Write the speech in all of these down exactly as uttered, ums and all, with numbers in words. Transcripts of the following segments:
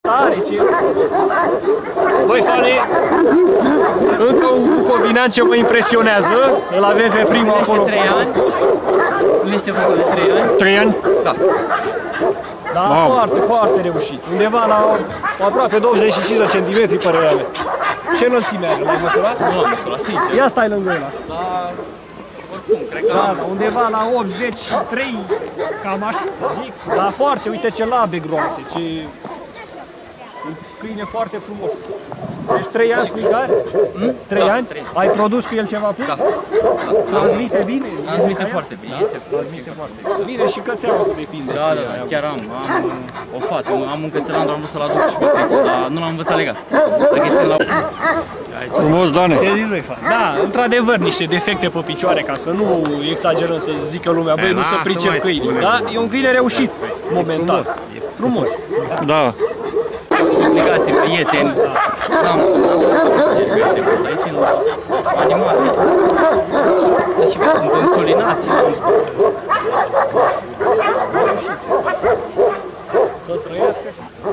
Tare, ce? Băi, fane, încă un bucovinean ce mă impresionează. Îl avem pe primul acolo. trei ani. Împlinește vreo de trei ani. trei ani? Da. Da, wow. Foarte, foarte reușit. Undeva la aproape douăzeci și cinci de centimetri, părerea mea. Ce înălțime are? L-ai măsurat? Nu am măsurat, sincer. Ia stai lângă ăla. La... oricum, cred că da, la... undeva la optzeci și trei, cam așa să zic. Dar foarte, uite ce labe groase, ce... Un câine foarte frumos. Deci trei ani spui care? Hmm? trei Da, ani? trei. Ai produs cu el ceva pus? Da. Transmite bine? Transmite foarte bine. Da? Se transmite foarte bine. Bine și cățeaua depinde. Da, da, da, chiar am. Am o fată, am un cățelan, dar am vrut să-l aduc și pe Cristi, dar nu l-am învățat legat. Dacă țin la... Frumos, Dane! Da, într-adevăr, niște defecte pe picioare, ca să nu exagerăm, să zică lumea, băi, nu se pricep câinii. Da? E un câine reușit, momentan. Frumos. Da. Obligații, prieteni, da. Am aici în animale. Dar și în culinații, nu știu. Să trăiască.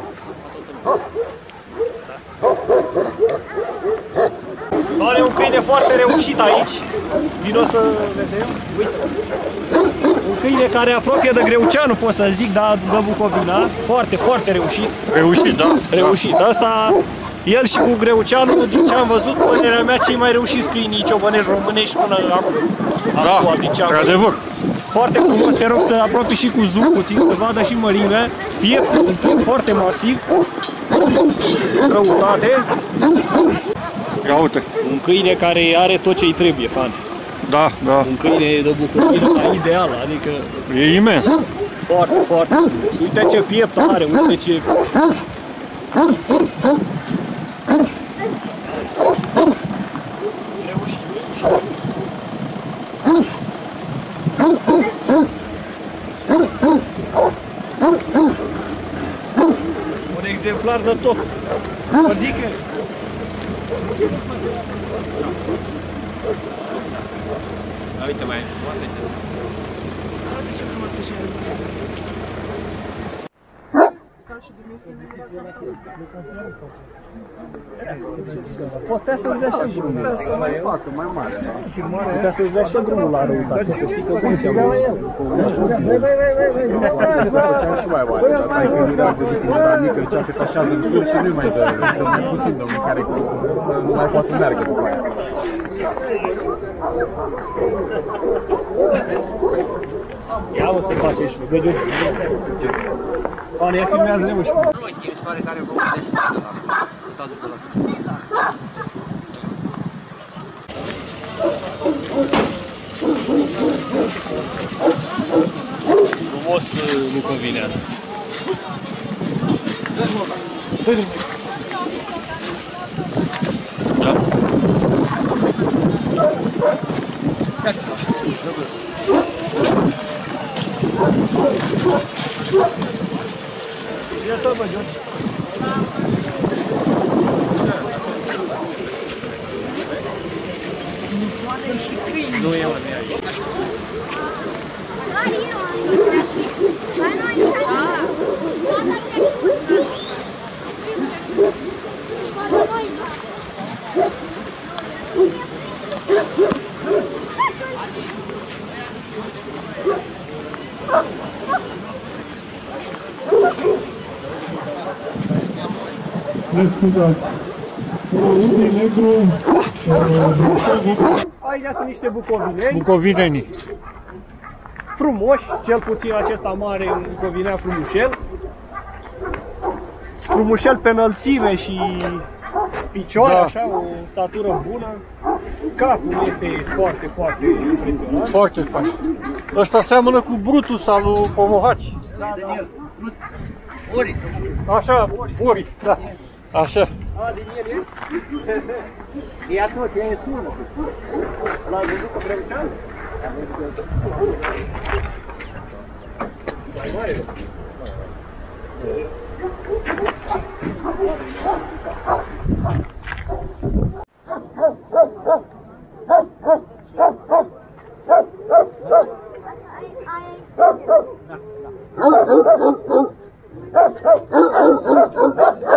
Are un câine foarte reușit aici. Vino să vedem. Uite. Un câine care apropie de Greuceanu, pot să zic, dar de Bucovina. Foarte, foarte reușit. Reușit, da. Reușit. Asta, el și cu Greuceanu, din ce am văzut, părerea mea, cei mai reușiți câinii ciobănești românești până acum. Da, într-adevăr. Foarte frumos, te rog să apropii și cu zoom puțin, să vadă și mărimea. Piept, un piept foarte masiv. Răutate. Ia uite. Un câine care are tot ce îi trebuie, fan. Da, da. Un câine de Bucovina ideal, adică... E imens. Foarte, foarte. Uite ce piept are, uite ce... Reușit, reușit. Un exemplar de top. Adică... Uite, mai poate. Uite ce frumoasă și are. Putea să-ți dea și drumul. Putea să mai facă, mai mare. Putea să-ți dea și drumul la răutate. Să știi că cum se auzi. Și mai mare, dar tai când era de zic, dar mică, cea că se așează în cur și nu-i mai dă, dă mai puțin, domnul, care să nu mai poate să meargă după aia. Ia mă să faci și vede. Oane, ia filmează-ne mă și pe. Rochi, mi se pare că are vreo optzeci de la tot de la. Frumos nu convine. Da. Ia tot, bă, George. Nu e, mă, de aici. Ne scuzați. Unul e negru. Aici sunt niște bucovineni. Bucovineni. Frumoși, cel puțin acesta mare, un bucovinea frumușel. Frumușel pe înălțime și picioare, Da. așa, o statură bună. Capul este foarte, foarte impresionant. Foarte fain. Ăsta seamănă cu Brutus al lui Pomohaci. Da, da. Boris. Așa, Boris, da. Așa. A, din el e? Ia tot, e sună. L-ai văzut pe Greuceanu? Mai mare. Ha ha ha ha!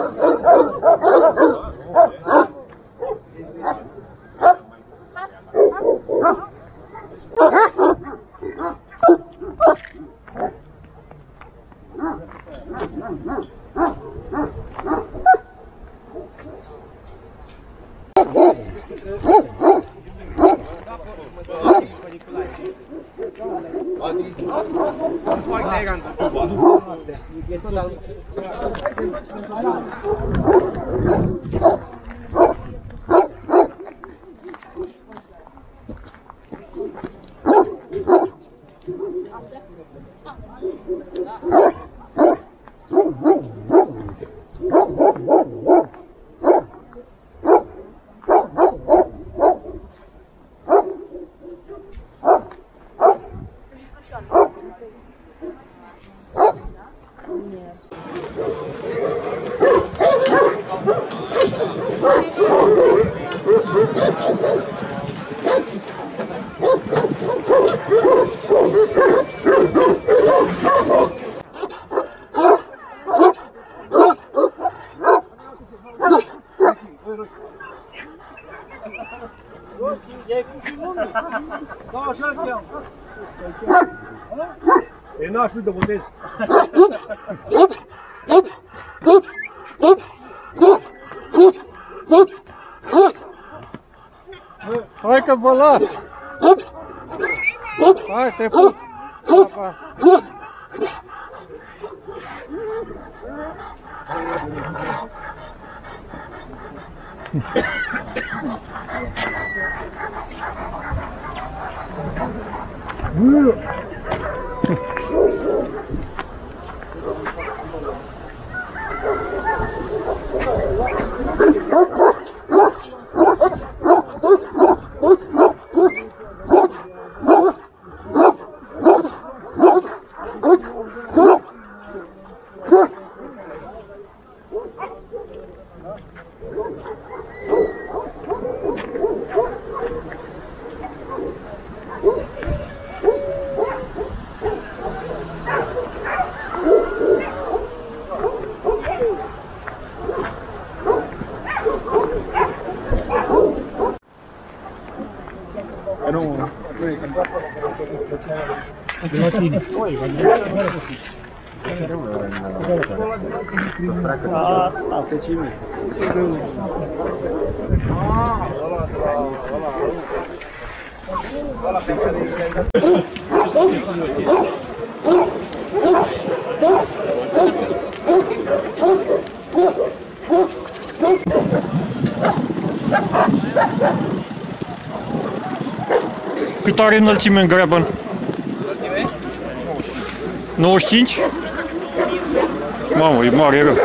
E n-aș fi de botez. Hai că vă las! Hai, te pup! Asta, pe cine? Ce greu. Cât are înălțime în Graben? nouăzeci și cinci? Mamă, e mare rău.